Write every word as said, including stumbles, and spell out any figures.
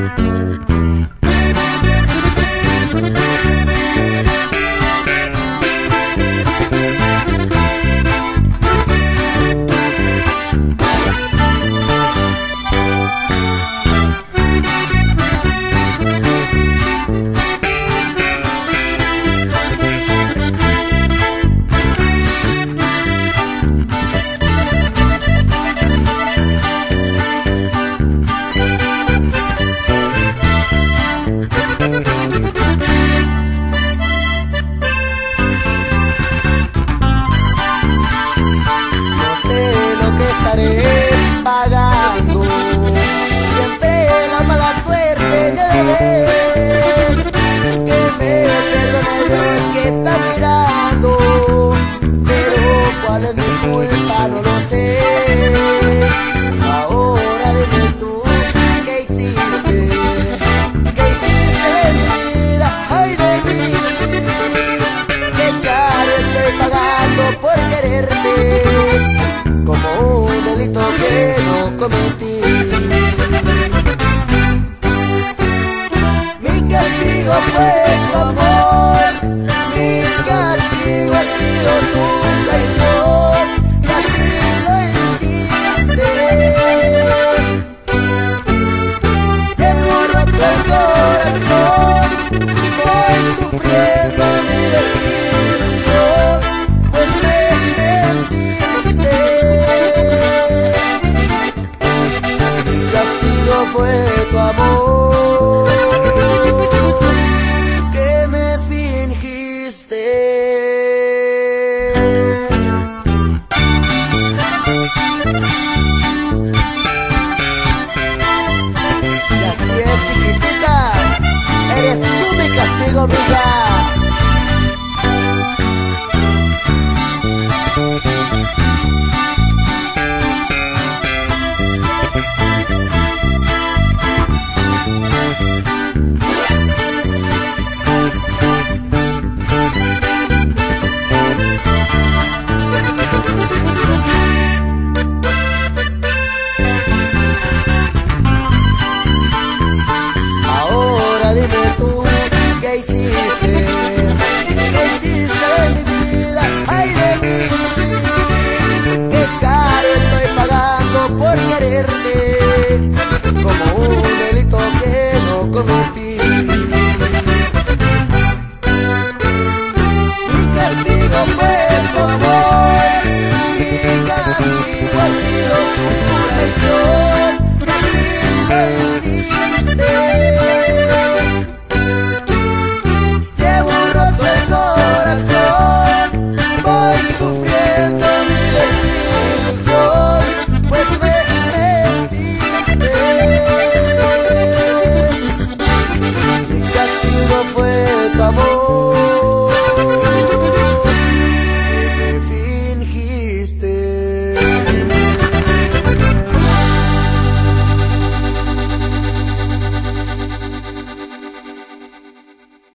Pagando siempre la mala suerte me debe. Que me perdone Dios que está mirando, pero cuál es mi culpa no lo sé. Ahora dime tú, ¿qué hiciste? ¿Qué hiciste de mi vida? Ay de mí, qué caro estoy pagando por quererte, como un delito que no cometí. Mi castigo fue tu amor, mi castigo ha sido tu traición, y así lo hiciste. Tengo roto el corazón, voy sufriendo mi desilusión, pues me mentiste. Fue tu amor que me fingiste. Y así es, chiquitita, eres tú mi castigo, mija. Dime tú, ¿qué hiciste? ¿Qué hiciste de mi vida? Ay de mí, qué caro estoy pagando por quererte, como un delito que no cometí. Mi castigo fue tu amor, mi castigo ha sido tu traición, y así lo